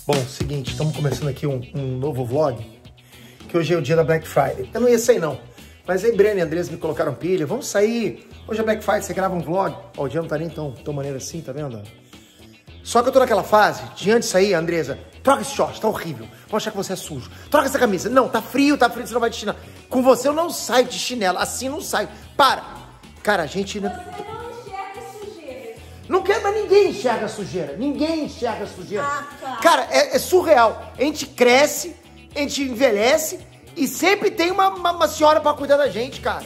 Bom, seguinte, estamos começando aqui um novo vlog, que hoje é o dia da Black Friday. Eu não ia sair não, mas aí Breno e Andressa me colocaram pilha, vamos sair, hoje é Black Friday, você grava um vlog. Ó, o dia não tá nem tão maneiro assim, tá vendo? Só que eu tô naquela fase, de antes de sair, Andressa, troca esse short, tá horrível, vou achar que você é sujo. Troca essa camisa, não, tá frio, você não vai de chinelo. Com você eu não saio de chinelo, assim não saio, para. Cara, a gente... Não quer, mas ninguém enxerga a sujeira. Ninguém enxerga a sujeira. Tá. Cara, é surreal. A gente cresce, a gente envelhece e sempre tem uma senhora pra cuidar da gente, cara.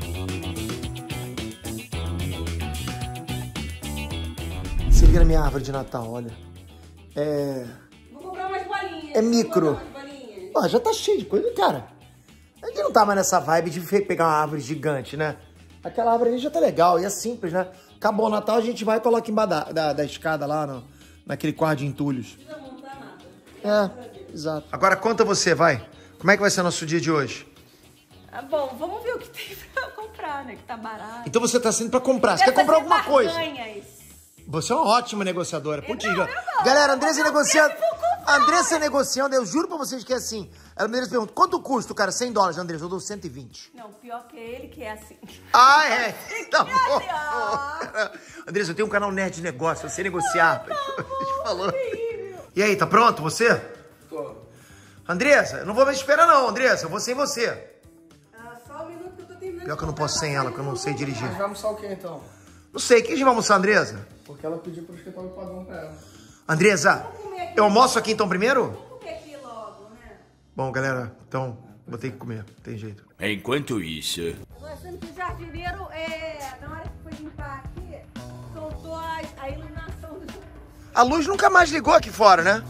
Se liga na minha árvore de Natal, olha. Vou comprar umas bolinhas. É micro. Ó, já tá cheio de coisa, cara. A gente não tá mais nessa vibe de pegar uma árvore gigante, né? Aquela árvore ali já tá legal e é simples, né? Acabou o Natal, a gente vai e coloca embaixo da escada lá, naquele quarto de entulhos. Não precisa montar nada. Exato. Agora conta você, vai. Como é que vai ser nosso dia de hoje? Ah, bom, vamos ver o que tem pra comprar, né? Que tá barato. Então você tá saindo pra comprar. Você quer comprar alguma coisa? Barganhas. Você é uma ótima negociadora. Putz, Não. Galera, Andressa negociando. Andressa negociando, eu juro pra vocês que é assim. A Andressa pergunta, quanto custa, cara? $100, Andressa, eu dou 120. Não, pior que ele que é assim. Ah, é? Tá bom. Andressa, eu tenho um canal Nerd de Negócio, eu sei negociar. Falou. E aí, tá pronto você? Tô. Andressa, eu não vou me esperar não, Andressa, eu vou sem você. Só um minuto que eu tô terminando. Pior que eu não posso sem ela, porque eu não sei dirigir. Mas vai almoçar o que então? Não sei, o que a gente vai almoçar, Andressa? Porque ela pediu pro escritório padrão pra ela. Andressa, eu almoço aqui então primeiro? Vamos comer aqui logo, né? Bom, galera, então vou ter que comer, não tem jeito. Enquanto isso... Nós achando que o jardineiro, na hora que foi limpar aqui, soltou a iluminação do... A luz nunca mais ligou aqui fora, né?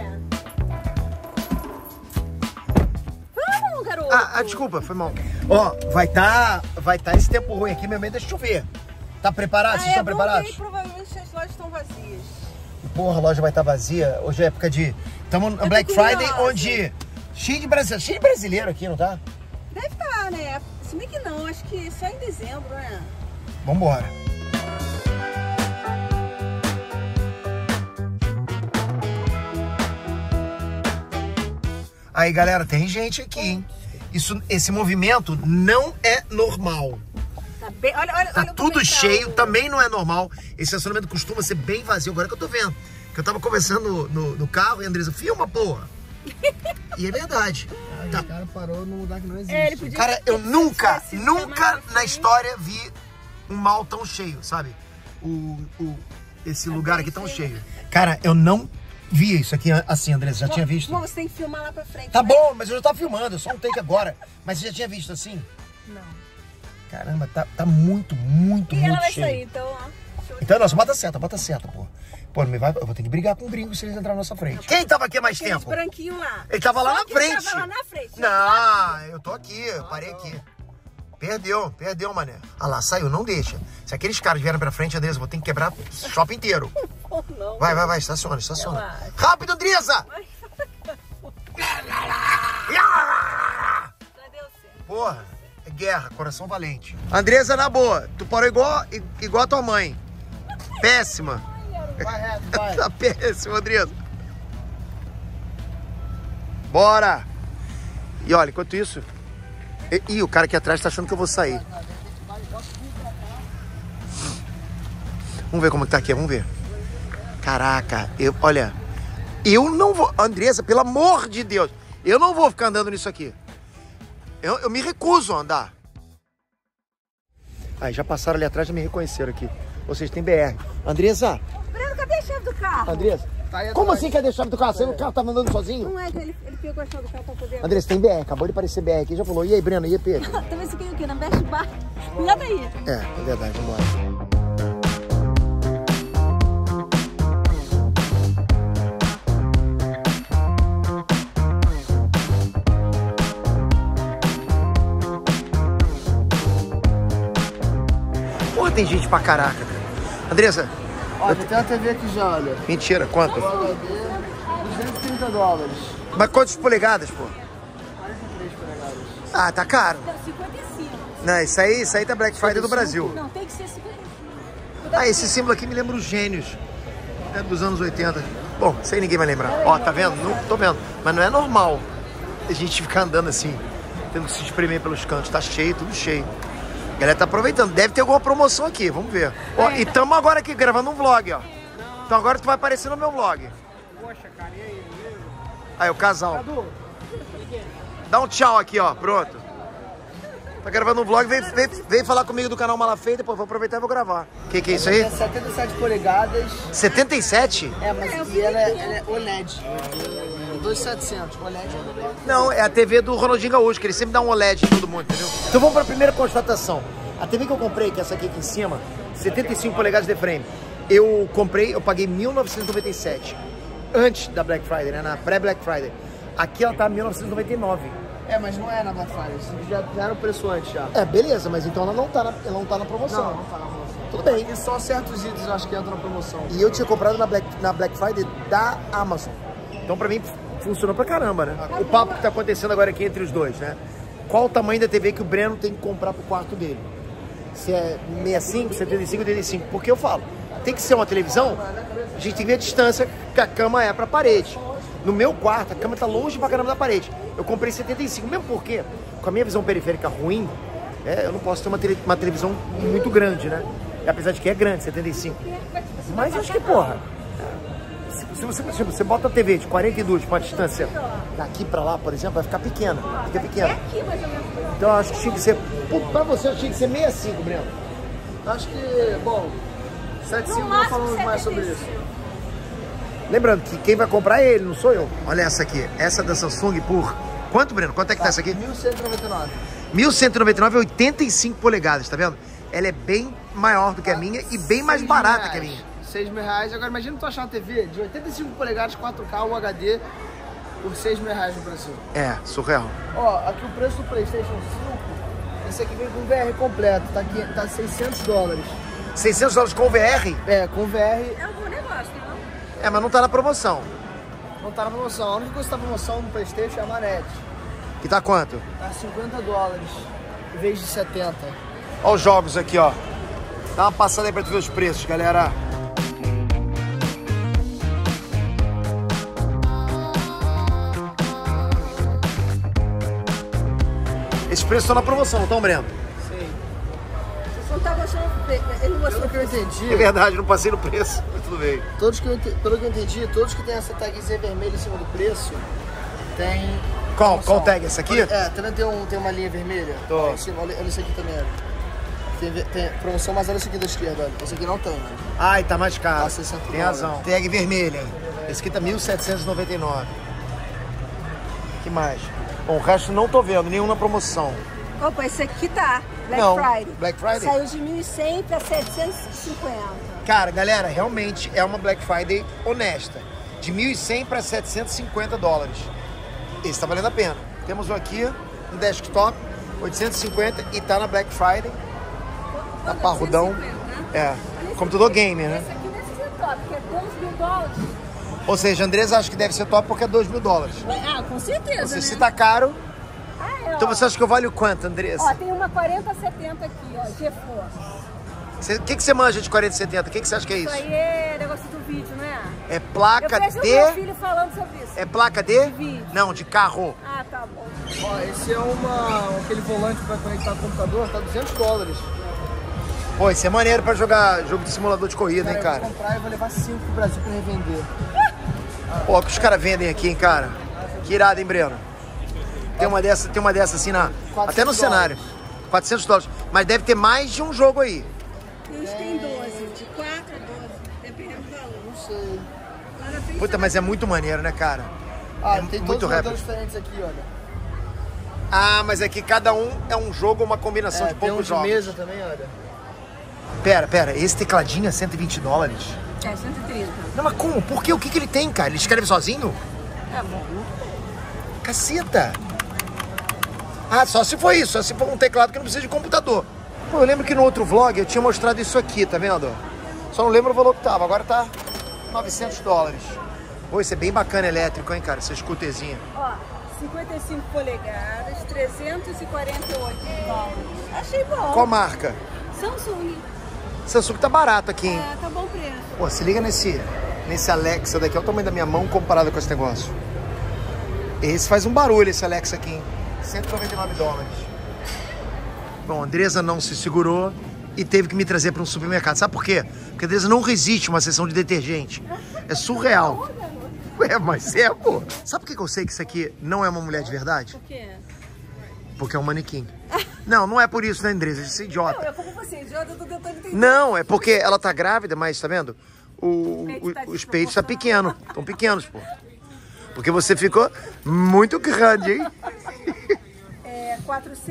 Vamos, garoto! Desculpa, foi mal. Ó, vai tá esse tempo ruim aqui, meu medo é chover. Tá preparado? Vocês estão preparados? Provavelmente as lojas estão vazias. Porra, a loja vai estar vazia. Hoje é época de... Estamos no Black Friday, onde... Cheio de brasileiro aqui, não tá? Deve estar, né? Se bem que não, acho que só em dezembro, né? Vambora. Aí, galera, tem gente aqui, hein? Esse movimento não é normal. Tá bem, olha Tá tudo cheio, também não é normal. Esse estacionamento costuma ser bem vazio. Agora que eu tô vendo. Que eu tava conversando no carro e a Andressa, filma, porra. E é verdade. Tá. O cara parou num lugar que não existe. Cara, eu nunca na história vi um mall tão cheio, sabe? Esse lugar aqui tão cheio. Cara, eu não vi isso aqui assim, Andressa. Já tinha visto? Bom, você tem que filmar lá pra frente. Tá bom, mas eu já tava filmando. Eu só um take agora. Mas você já tinha visto assim? Não. Caramba, tá muito E ela vai cheio. sair, então, ó. Então, nossa, bota seta, pô. Pô, não me vai, eu vou ter que brigar com o gringo se eles entrarem na nossa frente. Quem tava aqui há mais Aqueles tempo? branquinho lá. Ele tava lá na frente. Tava lá na frente. Não, eu tô aqui, eu parei aqui. Perdeu, mané. Ah lá, saiu, não deixa. Se aqueles caras vierem pra frente, Andressa, eu vou ter que quebrar o shopping inteiro. Não. Vai, estaciona. Rápido, Andressa! Porra, é guerra, coração valente. Andressa, na boa, tu parou igual a tua mãe. Péssima. Vai reto, vai. Tá péssimo, Andressa. Bora! E olha, enquanto isso... Ih, o cara aqui atrás tá achando que eu vou sair. Vamos ver como que tá aqui, vamos ver. Caraca, olha... Eu não vou... Andressa, pelo amor de Deus, eu não vou ficar andando nisso aqui. Eu me recuso a andar. Aí, já passaram ali atrás, já me reconheceram aqui. Ou seja, tem BR. Andressa! Breno, cadê a chave do carro? Andressa, como assim cadê a chave do carro? Você, o carro tava andando sozinho? Não é que ele pegou a chave do carro pra poder... Andressa, tem BR, acabou de aparecer BR aqui. Já falou, e aí, Breno, e aí, Pedro? Talvez você queria o quê? Na Best Bar? Lá daí. É verdade, vamos lá. Porra, tem gente pra caraca, cara. Andressa. Olha, tem uma TV aqui já, olha. Mentira, quanto? $230. Mas quantas polegadas, pô? 43 polegadas. Ah, tá caro. 55. Não, isso aí tá Black Friday do Brasil. Não, tem que ser 55. Ah, esse símbolo aqui me lembra os gênios, né, dos anos 80. Bom, isso aí ninguém vai lembrar. Ó, tá vendo? Não, tô vendo. Mas não é normal a gente ficar andando assim, tendo que se espremer pelos cantos. Tá cheio, tudo cheio. A galera tá aproveitando. Deve ter alguma promoção aqui, vamos ver. Ó, e tamo agora aqui gravando um vlog, ó. Então agora tu vai aparecer no meu vlog. Poxa, cara, e aí? Aí, o casal. Dá um tchau aqui, ó. Pronto. Tá gravando um vlog, vem falar comigo do canal Malafeita, depois vou aproveitar e vou gravar. Que é isso aí? É 77 polegadas. 77? É, mas e ela é OLED. 2.700, OLED. Não, é a TV do Ronaldinho Gaúcho, que ele sempre dá um OLED em todo mundo, entendeu? Então vamos para a primeira constatação. A TV que eu comprei, que é essa aqui em cima, 75 polegadas de frame. Eu paguei 1.997 antes da Black Friday, né? Na pré-Black Friday. Aqui ela tá 1.999. É, mas não é na Black Friday. Já era o preço antes já. É, beleza, mas então ela não tá na promoção. Não tá na promoção. Tudo bem. E só certos itens eu acho que entram na promoção. E eu tinha comprado na Black Friday da Amazon. Então pra mim funcionou pra caramba, né? O papo que tá acontecendo agora aqui entre os dois, né? Qual o tamanho da TV que o Breno tem que comprar pro quarto dele? Se é 65, 75, 85. Porque eu falo, tem que ser uma televisão, a gente tem que ver a distância que a cama é pra parede. No meu quarto, a cama tá longe pra caramba da parede. Eu comprei 75, mesmo porque, com a minha visão periférica ruim, eu não posso ter uma televisão muito grande, né? Apesar de que é grande, 75. Mas eu acho que, porra, se você bota a TV de 42 pra distância daqui pra lá, por exemplo, vai ficar pequena. Fica pequena. Então eu acho que tinha que ser, pra você, tinha que ser 65, Breno. Acho que, bom, 75 não falamos mais sobre isso. Lembrando que quem vai comprar é ele, não sou eu. Olha essa aqui, essa da Samsung por... Quanto, Breno? Quanto é que tá essa aqui? 1.199. 1.199 é 85 polegadas, tá vendo? Ela é bem maior do que a minha e bem mais barata que a minha. R$6.000. Agora imagina tu achar uma TV de 85 polegadas, 4K, UHD, por R$6.000 no Brasil. É, surreal. Ó, aqui o preço do PlayStation 5, esse aqui vem com VR completo, tá aqui, tá $600. $600 com VR? É, com VR. É um bom negócio, não? É, mas não tá na promoção. Não tá na promoção. A única coisa que tá na promoção no PlayStation é a manete. Que tá quanto? Tá $50 em vez de 70. Olha os jogos aqui, ó. Dá uma passada aí pra tu ver os preços, galera. Esses preços estão na promoção, não estão, Breno? Sim. Você não tá gostando do preço. Ele não gostou Pelo do que eu preço. entendi, É verdade, não passei no preço, mas tudo bem. pelo que eu entendi, todos que tem essa tagzinha vermelha em cima do preço, tem... Qual promoção. tag? Essa aqui? É, tem uma linha vermelha. Tô. Olha, olha isso aqui também, olha. Tem promoção, mas olha isso aqui da esquerda, olha. Esse aqui não tem, né? Ai, tá mais caro. Tá $60. Tem razão. Tag vermelha. Esse aqui tá 1.799. Que mais? Bom, o resto não tô vendo, nenhum na promoção. Opa, esse aqui tá. Black Não, Friday. Black Friday? Saiu de 1.100 para 750. Cara, galera, realmente é uma Black Friday honesta. De 1.100 para $750. Esse tá valendo a pena. Temos um aqui, um desktop, 850 e tá na Black Friday. Tá parrudão. 850, né? É, computador gamer, né? Esse aqui deve ser top, que é $2.000. Ou seja, Andressa acha que deve ser top porque é $2.000. Ah, com certeza, Você, né? se tá caro, Ah, é, então ó. você acha que eu valho quanto, Andressa? Ó, tem uma 4070 aqui, ó, GeForce. O que você manja de 4070? O que você acha que é Isso isso? aí é negócio do vídeo, né? É Eu placa vejo o meu de... filho falando sobre isso. É placa de... vídeo. Não, de carro. Ah, tá bom. Ó, esse é aquele volante pra conectar no computador, tá $200. Pô, isso é maneiro pra jogar jogo de simulador de corrida, hein, Eu cara? vou comprar e vou levar 5 pro Brasil pra revender. Pô, o que os caras vendem aqui, hein, cara? Que irado, hein, Breno? Tem uma dessa assim na... Até no cenário. $400. Mas deve ter mais de um jogo aí. Eles têm 12, de 4 a 12, dependendo do valor. Não sei. Lá na frente Puta, mas é muito maneiro, né, cara? Ah, É tem muito todos os rápido. modelos diferentes aqui, olha. Ah, mas aqui cada um é um jogo ou uma combinação de tem um poucos de jogos. mesa também, olha. Pera, esse tecladinho é $120? É 130. Não, mas como? Por quê? O que ele tem, cara? Ele escreve sozinho? Tá bom. Caceta! Ah, só se for isso, só se for um teclado que não precisa de computador. Pô, eu lembro que no outro vlog eu tinha mostrado isso aqui, tá vendo? Só não lembro o valor que tava, agora tá $900. Pô, isso é bem bacana elétrico, hein, cara? Essa scooterzinha. Ó, 55 polegadas, $348. Achei bom. Qual marca? Samsung. Samsung tá barato aqui, hein? É, tá bom preço. Pô, se liga nesse nesse Alexa daqui. Olha o tamanho da minha mão comparado com esse negócio. Esse faz um barulho, esse Alexa aqui, hein? $199. Bom, a Andresa não se segurou e teve que me trazer para um supermercado. Sabe por quê? Porque a Andresa não resiste a uma sessão de detergente. É surreal. Ué, mas é, pô. Sabe por que eu sei que isso aqui não é uma mulher de verdade? Por quê? Porque é um manequim. Não é por isso, né, Andresa? Isso é idiota. Não, eu como você, idiota, eu tô tentando entender. Não, é porque ela tá grávida, mas tá vendo? Os peitos tá pequeno. Estão pequenos, pô. Porque você ficou muito grande, hein? É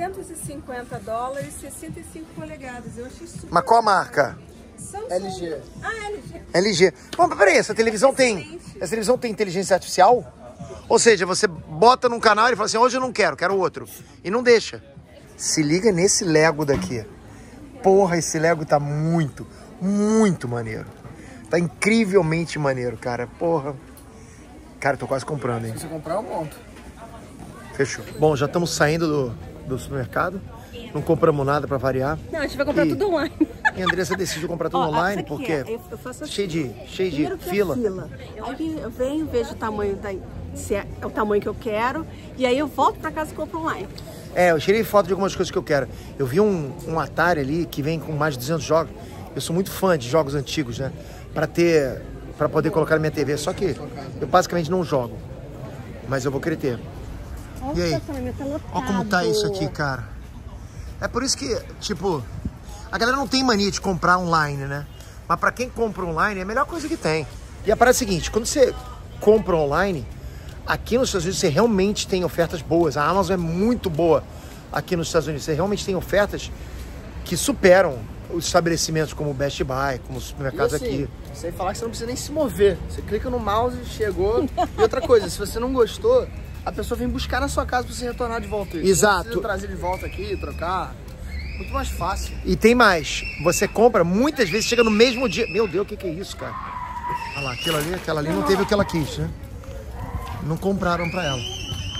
$450, 65 polegadas. Eu achei super. Mas qual a marca? Samsung. LG. Ah, LG. LG. Bom, mas peraí, essa televisão tem inteligência artificial? Ou seja, você bota num canal e fala assim, hoje eu não quero outro. E não deixa. Se liga nesse Lego daqui. Porra, esse Lego tá muito maneiro. Tá incrivelmente maneiro, cara. Porra. Cara, eu tô quase comprando, hein? Se você comprar, eu monto. Fechou. Bom, já estamos saindo do supermercado. Não compramos nada pra variar. Não, a gente vai comprar tudo online. E a Andressa decidiu comprar tudo online porque eu faço assim, cheio de fila. Aí eu venho, vejo o tamanho se é o tamanho que eu quero, e aí eu volto pra casa e compro online. Eu tirei foto de algumas coisas que eu quero. Eu vi um Atari ali que vem com mais de 200 jogos. Eu sou muito fã de jogos antigos, né? Pra poder colocar na minha TV. Só que eu basicamente não jogo. Mas eu vou querer ter. E aí? Olha como tá isso aqui, cara. É por isso que, tipo, a galera não tem mania de comprar online, né? Mas pra quem compra online é a melhor coisa que tem. E a parada é a seguinte, quando você compra online, aqui nos Estados Unidos você realmente tem ofertas boas. A Amazon é muito boa aqui nos Estados Unidos. Você realmente tem ofertas que superam os estabelecimentos como o Best Buy, como os supermercados aqui. Sem falar que você não precisa nem se mover. Você clica no mouse, chegou. E outra coisa, se você não gostou, a pessoa vem buscar na sua casa pra você retornar de volta. Exato. Você precisa trazer de volta aqui, trocar. Muito mais fácil. E tem mais. Você compra, muitas vezes chega no mesmo dia. Meu Deus, o que é isso, cara? Olha lá, aquela ali não teve o que ela quis, né? Não compraram pra ela.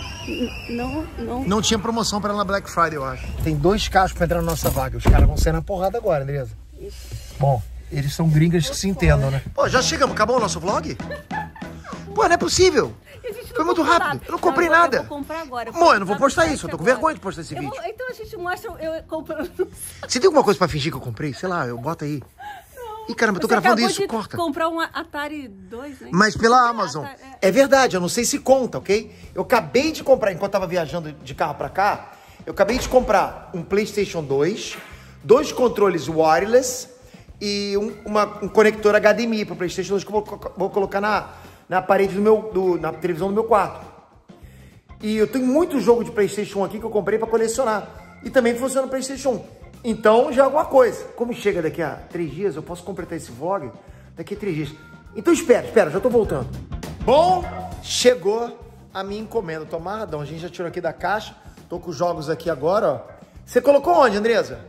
Não tinha promoção pra ela na Black Friday, eu acho. Tem 2 carros pra entrar na nossa vaga. Os caras vão sair na porrada agora, Andresa. Bom, eles são gringas que se entendam, né? Pô, já chegamos. Acabou o nosso vlog? Pô, não é possível. Foi muito rápido. Eu não comprei nada. Eu vou comprar agora. Amor, eu não vou postar isso. Eu tô com vergonha de postar esse vídeo. Então a gente mostra eu comprando. Você tem alguma coisa pra fingir que eu comprei? Sei lá, eu boto aí. Ih, caramba, eu tô gravando isso, corta. Comprar um Atari 2, né? Mas pela Amazon. É verdade, eu não sei se conta, ok? Eu acabei de comprar, enquanto tava viajando de carro pra cá, eu acabei de comprar um PlayStation 2, 2 controles wireless e um conector HDMI pro PlayStation 2 que eu vou colocar na parede na televisão do meu quarto. E eu tenho muito jogo de PlayStation 1 aqui que eu comprei pra colecionar. E também funciona no PlayStation 1. Então já é alguma coisa. Como chega daqui a 3 dias, eu posso completar esse vlog daqui a 3 dias. Então espera, já tô voltando. Bom, chegou a minha encomenda. Tô amarradão, a gente já tirou aqui da caixa. Tô com os jogos aqui agora, ó. Você colocou onde, Andresa?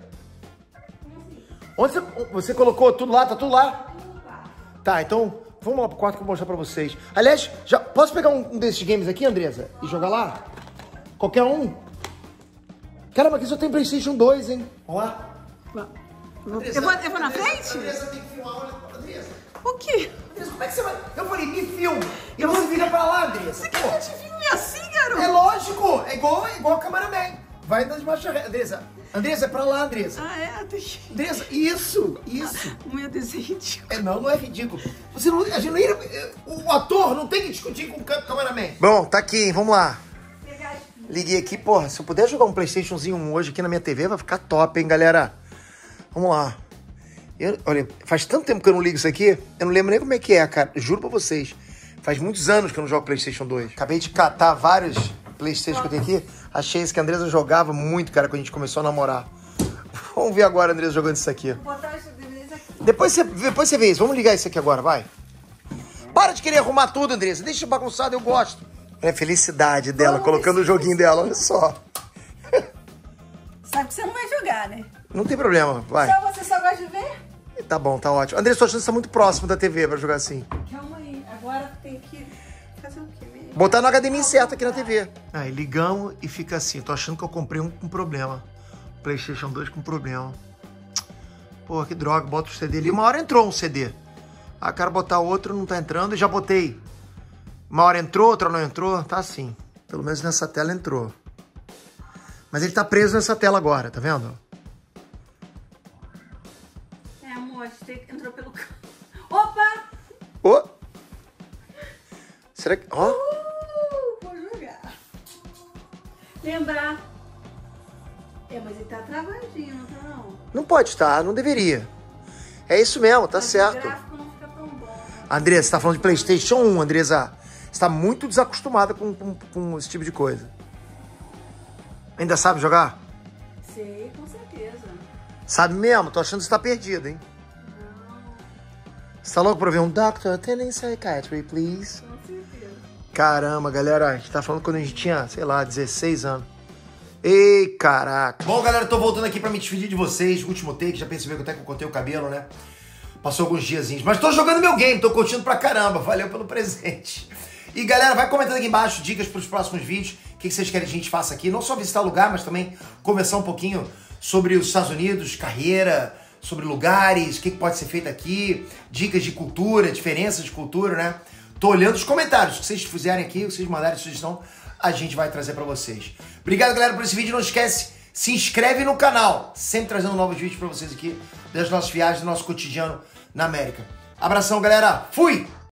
Onde você colocou? Tudo lá? Tá tudo lá? Tá, então vamos lá pro quarto que eu vou mostrar pra vocês. Aliás, posso pegar um desses games aqui, Andresa? E jogar lá? Qualquer um? Caramba, aqui só tem PlayStation 2, hein? Vamos lá? Eu vou na frente? Andresa tem que filmar, olha, Andresa. O quê? Andresa, como é que você vai? Eu falei, me filme. E você vira pra lá, Andresa. Você quer que eu te filme assim, garoto? É lógico, é igual o cameraman. Vai andando de marcha ré. Andresa, é pra lá, Andresa. Ah, é? Andresa, isso. O meu desenho é ridículo. Não é ridículo. A gente não ia, o ator não tem que discutir com o cameraman. Bom, tá aqui, hein? Vamos lá. Liguei aqui, porra, se eu puder jogar um PlayStationzinho hoje aqui na minha TV, vai ficar top, hein, galera? Vamos lá. Olha, faz tanto tempo que eu não ligo isso aqui, eu não lembro nem como é que é, cara. Juro pra vocês. Faz muitos anos que eu não jogo PlayStation 2. Acabei de catar vários PlayStation que eu tenho aqui. Achei esse que a Andresa jogava muito, cara, quando a gente começou a namorar. Vamos ver agora a Andresa jogando isso aqui. Vou botar isso aqui. Depois você vê isso. Vamos ligar isso aqui agora, vai. Para de querer arrumar tudo, Andresa. Deixa bagunçado, eu gosto. É a felicidade dela, colocando o joguinho dela, olha só. Sabe que você não vai jogar, né? Não tem problema, vai. Você só gosta de ver? Tá bom, tá ótimo. André, sua chance tá muito próximo da TV pra jogar assim. Calma aí, agora tem que fazer o quê mesmo? Botar no HDMI certo aqui na TV. Aí ligamos e fica assim. Tô achando que eu comprei um com problema. PlayStation 2 com problema. Pô, que droga, bota o CD ali. Uma hora entrou um CD. Ah, quero botar outro, não tá entrando. E já botei. Uma hora entrou, outra não entrou. Tá assim. Pelo menos nessa tela entrou. Mas ele tá preso nessa tela agora, tá vendo? É, amor, você entrou pelo... Opa! Ô! Será que... Ó! Vou jogar. Lembrar. É, mas ele tá travadinho, não tá não? Não pode estar, não deveria. É isso mesmo, tá Mas certo. o gráfico não fica tão bom. Né? Andresa, você tá falando de PlayStation 1, Andresa. Você tá muito desacostumada com esse tipo de coisa. Ainda sabe jogar? Sei, com certeza. Sabe mesmo? Tô achando que você tá perdida, hein? Não, Você tá louco pra ver um Doctor Attending Psychiatry, please? com certeza. Caramba, galera, a gente tá falando quando a gente tinha, sei lá, 16 anos. Ei, caraca. Bom, galera, tô voltando aqui pra me despedir de vocês. Último take, já percebeu que até que eu cortei o cabelo, né? Passou alguns diazinhos. Mas tô jogando meu game, tô curtindo pra caramba. Valeu pelo presente. E, galera, vai comentando aqui embaixo dicas pros próximos vídeos. O que vocês querem que a gente faça aqui. Não só visitar lugar, mas também conversar um pouquinho sobre os Estados Unidos, carreira, sobre lugares, o que pode ser feito aqui, dicas de cultura, diferenças de cultura, né? Tô olhando os comentários. O que vocês fizerem aqui, o que vocês mandarem sugestão, a gente vai trazer pra vocês. Obrigado, galera, por esse vídeo. Não esquece, se inscreve no canal. Sempre trazendo novos vídeos pra vocês aqui das nossas viagens, do nosso cotidiano na América. Abração, galera. Fui!